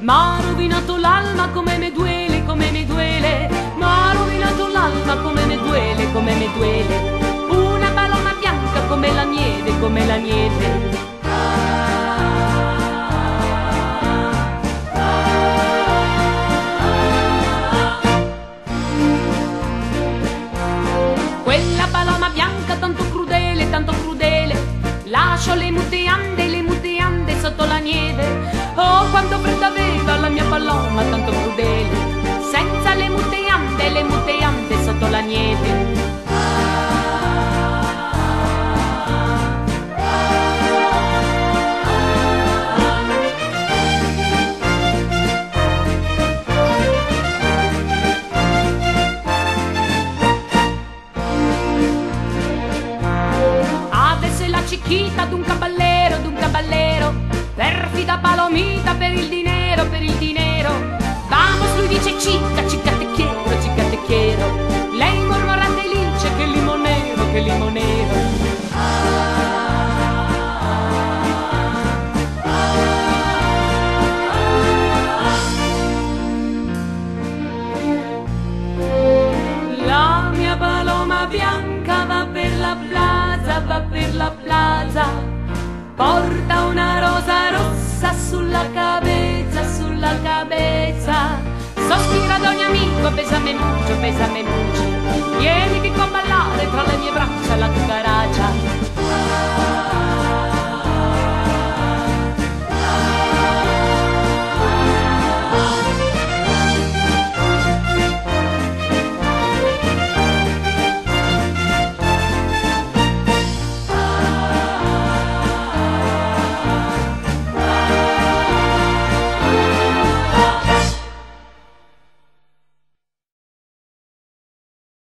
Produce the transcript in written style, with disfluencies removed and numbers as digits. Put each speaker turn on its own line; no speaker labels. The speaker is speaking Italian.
m'ha rovinato l'alma come me duele, come me duele, m'ha rovinato l'alma come me duele, come me duele, una paloma bianca come la nieve, come la nieve. Quella paloma bianca tanto crudele, lascio le mute ande sotto la nieve. Oh, quanto freddo aveva la mia paloma tanto crudele, senza le mute ande sotto la nieve. Chiquita d'un caballero, perfida palomita per il dinero, per il dinero. Vamos, lui dice chica, chica te quiero. Lei mormorante e dice che limonero, che limonero. La mia paloma bianca va per la plaza, va per la plaza, porta una rosa rossa sulla cabeza, sulla cabeza. Sospira ad ogni amico, besame mucho, vieni che può ballare tra le mie braccia la cucaracha.